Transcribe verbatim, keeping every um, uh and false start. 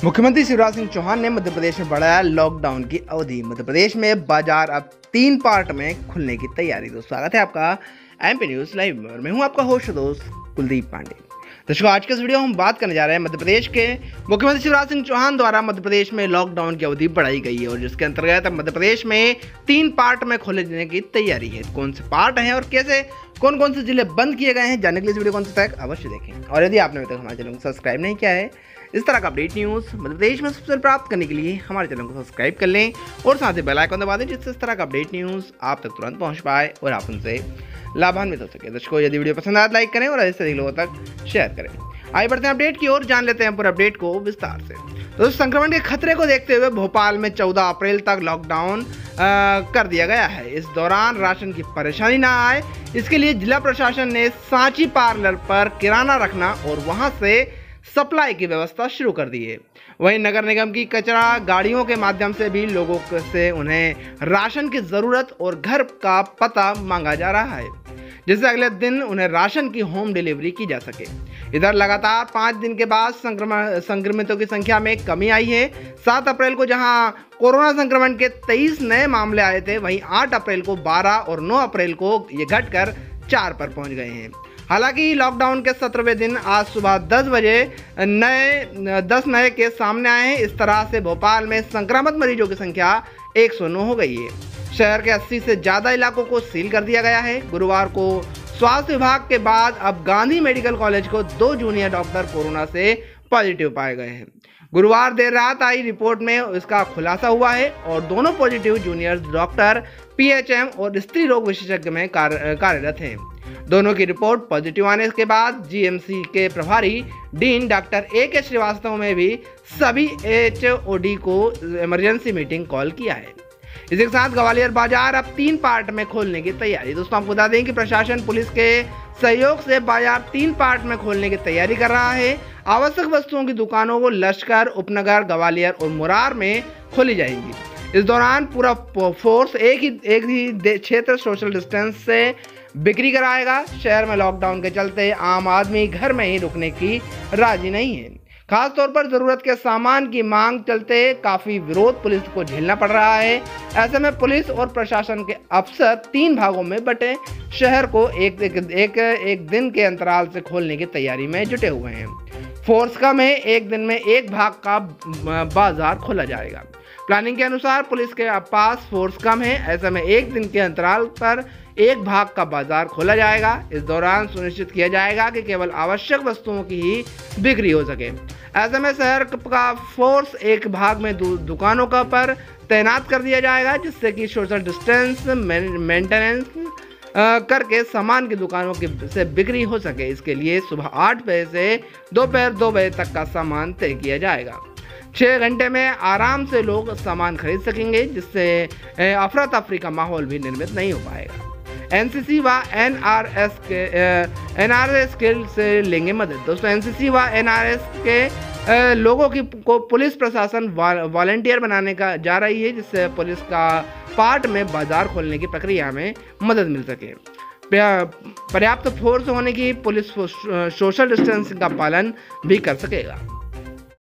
मुख्यमंत्री शिवराज सिंह चौहान ने मध्य प्रदेश में बढ़ाया लॉकडाउन की अवधि। मध्य प्रदेश में बाजार अब तीन पार्ट में खुलने की तैयारी। दोस्तों स्वागत है आपका एमपी न्यूज लाइव में और मैं हूं आपका होस्ट दोस्त कुलदीप पांडे। दोस्तों आज के इस वीडियो में हम बात करने जा रहे हैं मध्य प्रदेश के मुख्यमंत्री शिवराज सिंह चौहान द्वारा मध्य प्रदेश में लॉकडाउन की अवधि बढ़ाई गई है और जिसके अंतर्गत मध्य प्रदेश में तीन पार्ट में खोले जाने की तैयारी है। कौन से पार्ट हैं और कैसे कौन कौन से जिले बंद किए गए हैं, जानने के लिए इस वीडियो को अंत तक अवश्य देखें। और यदि आपने अभी तक हमारे चैनल को सब्सक्राइब नहीं किया है, इस तरह का अपडेट न्यूज़ मध्य प्रदेश में सबसे प्राप्त करने के लिए हमारे चैनल को सब्सक्राइब कर लें और साथ ही बेल आइकन दबा दें, जिससे इस तरह का अपडेट न्यूज़ आप तक तुरंत पहुंच पाए और आप उनसे लाभान्वित हो सके। दर्शकों यदि वीडियो पसंद आए लाइक करें और अधिक से अधिक लोगों तक शेयर करें। आइए बढ़ते हैं अपडेट की ओर, जान लेते हैं पूरे अपडेट को विस्तार से। तो संक्रमण के खतरे को देखते हुए भोपाल में चौदह अप्रैल तक लॉकडाउन कर दिया गया है। इस दौरान राशन की परेशानी ना आए, इसके लिए जिला प्रशासन ने सांची पार्लर पर किराना रखना और वहां से सप्लाई की व्यवस्था शुरू कर दी है। वहीं नगर निगम की कचरा गाड़ियों के माध्यम से भी लोगों से उन्हें राशन की जरूरत और घर का पता मांगा जा रहा है, जिससे अगले दिन उन्हें राशन की होम डिलीवरी की जा सके। इधर लगातार पाँच दिन के बाद संक्रमण संक्रमितों की संख्या में कमी आई है। सात अप्रैल को जहां कोरोना संक्रमण के तेईस नए मामले आए थे, वहीं आठ अप्रैल को बारह और नौ अप्रैल को ये घटकर चार पर पहुंच गए हैं। हालांकि लॉकडाउन के सत्रहवें दिन आज सुबह दस बजे नए दस नए केस सामने आए हैं। इस तरह से भोपाल में संक्रमित मरीजों की संख्या एक सौ नौ हो गई है। शहर के अस्सी से ज़्यादा इलाकों को सील कर दिया गया है। गुरुवार को स्वास्थ्य विभाग के बाद अब गांधी मेडिकल कॉलेज को दो जूनियर डॉक्टर कोरोना से पॉजिटिव पाए गए हैं। गुरुवार देर रात आई रिपोर्ट में इसका खुलासा हुआ है और दोनों पॉजिटिव जूनियर डॉक्टर पीएचएम और स्त्री रोग विशेषज्ञ में कार्यरत हैं। दोनों की रिपोर्ट पॉजिटिव आने के बाद जीएमसी के प्रभारी डीन डॉक्टर ए के श्रीवास्तव में भी सभी एचओडी को इमरजेंसी मीटिंग कॉल किया है। इसी के साथ ग्वालियर बाजार अब तीन पार्ट में खोलने की तैयारी। दोस्तों आपको बता दें कि प्रशासन पुलिस के सहयोग से बाजार तीन पार्ट में खोलने की तैयारी कर रहा है। आवश्यक वस्तुओं की दुकानों को लश्कर, उपनगर, ग्वालियर और मुरार में खोली जाएंगी। इस दौरान पूरा फोर्स एक ही एक ही क्षेत्र सोशल डिस्टेंस से बिक्री कराएगा। शहर में लॉकडाउन के चलते आम आदमी घर में ही रुकने की राजी नहीं है। खास तौर पर जरूरत के सामान की मांग चलते काफी विरोध पुलिस को झेलना पड़ रहा है। ऐसे में पुलिस और प्रशासन के अफसर तीन भागों में बटे शहर को एक एक, एक एक दिन के अंतराल से खोलने की तैयारी में जुटे हुए हैं। फोर्स कम है, एक दिन में एक भाग का बाजार खोला जाएगा। प्लानिंग के अनुसार पुलिस के पास फोर्स कम है, ऐसे में एक दिन के अंतराल पर एक भाग का बाजार खोला जाएगा। इस दौरान सुनिश्चित किया जाएगा कि केवल आवश्यक वस्तुओं की ही बिक्री हो सके। ऐसे में शहर का फोर्स एक भाग में दु, दुकानों का पर तैनात कर दिया जाएगा, जिससे कि सोशल डिस्टेंस मेंटेनेंस करके सामान की दुकानों की से बिक्री हो सके। इसके लिए सुबह आठ बजे से दोपहर दो बजे तक का सामान तय किया जाएगा। छः घंटे में आराम से लोग सामान खरीद सकेंगे, जिससे अफरा तफरी का माहौल भी निर्मित नहीं हो पाएगा। एनसीसी व एनआरएस के एनआरएस के से लेंगे मदद। दोस्तों एनसीसी व एनआरएस के ए, लोगों की को पुलिस प्रशासन वॉलंटियर बनाने का जा रही है, जिससे पुलिस का पार्ट में बाजार खोलने की प्रक्रिया में मदद मिल सके। पर्याप्त फोर्स होने की पुलिस सोशल डिस्टेंसिंग का पालन भी कर सकेगा।